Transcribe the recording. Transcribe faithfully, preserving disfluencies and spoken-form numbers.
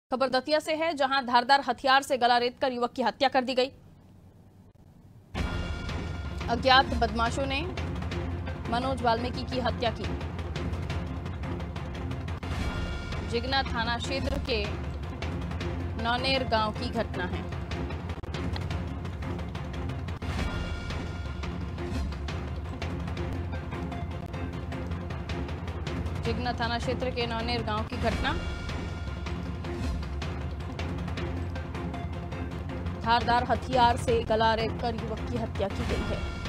खबर दतिया से है, जहां धारदार हथियार से गला रेतकर युवक की हत्या कर दी गई। अज्ञात बदमाशों ने मनोज वाल्मीकि की हत्या की। जिगना थाना क्षेत्र के नौनेर गांव की घटना है। जिगना थाना क्षेत्र के नौनेर गांव की घटना। धारदार हथियार से गला रेतकर युवक की हत्या की गई है।